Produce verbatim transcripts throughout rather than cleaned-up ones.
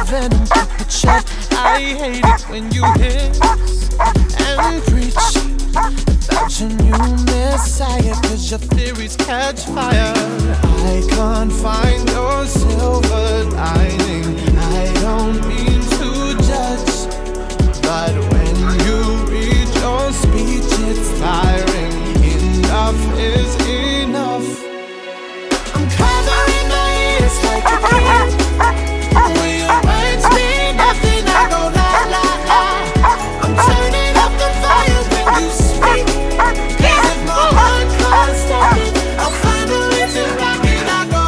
venom keep it shut. I hate it when you hiss and preach about your new messiah, cause your theories catch fire. I can't find your silver lining. I don't mean to judge, but when you read your speech it's tiring. Enough is enough. I'm covering my ears like a kid. When your words mean nothing, I go la la la. I'm turning up the volume when you speak, cause if my heart can't stop it, I'll find a way to rock it. I go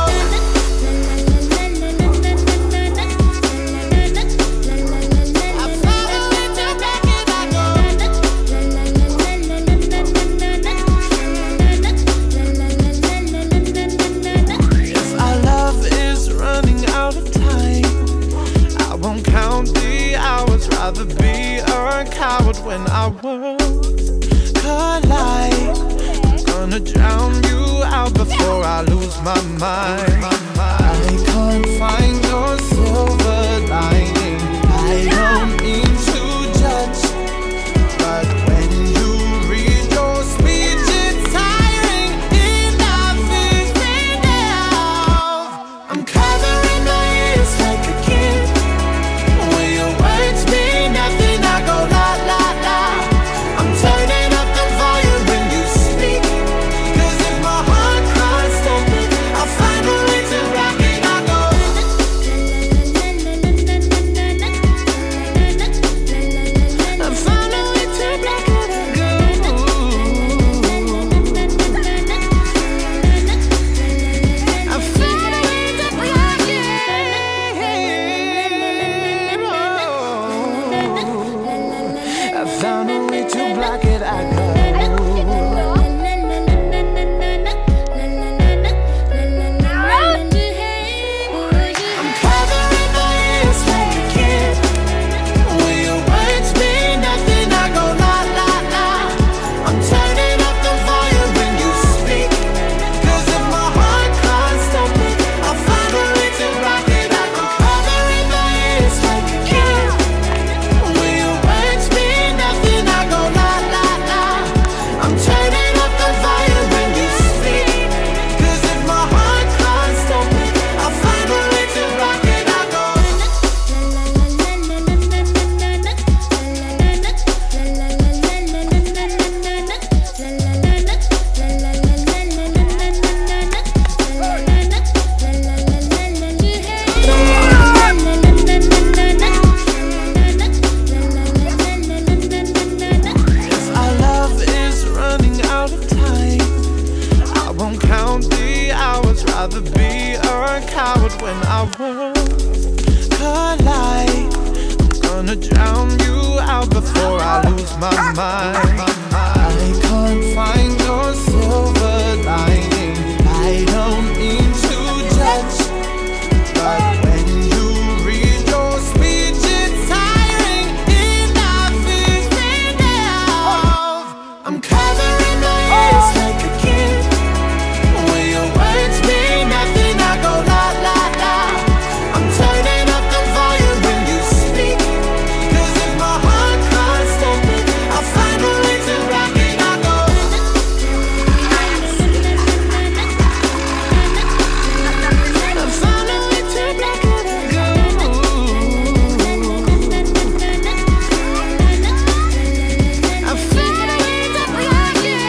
I'll find a way to rock it. I go if our love is running out of time, I won't count the hours. Rather be a coward when our worlds collide. I'm gonna drown you out before I lose my mind. I can't find your silver lining. I don't mean to judge, but when you read your speech it's tiring. Enough is enough. I'm covering my ears like a kid. When your words mean nothing, I go la la la. I'm turning up the volume when you speak, cause if my heart can't stop it, I'll find a way to rock it. I go I'll find a way to rock it. I go I'll find a way to rock it. I found a way to block it. I go I'm covering my ears like a kid. When your words mean nothing, I go la la la. I'm turning up the volume when you speak, cause if my heart can't stop it, I'll find a way to rock it. I go covering my ears like a kid. When your words mean nothing, I go la la la. I'm turning up the volume when you speak, cause if my heart can't stop it, I'll find a way to rock it. I go if our love is running out of time, I won't count the hours. Rather be a coward when our worlds collide. I'm gonna drown you out before I lose my mind. I can't find your silver lining. I don't mean to judge, but when you read your speech it's tiring. Enough is enough. I'm covering my ears like a kid. When your words mean nothing, I go la la la. I'm turning up the volume when you speak, cause if my heart can't stop it, I'll find a way to rock it. I go I'll find a way to rock it. I go I'll find a way to rock it.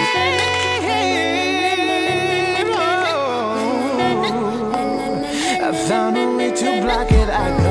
I found a way to block it. I go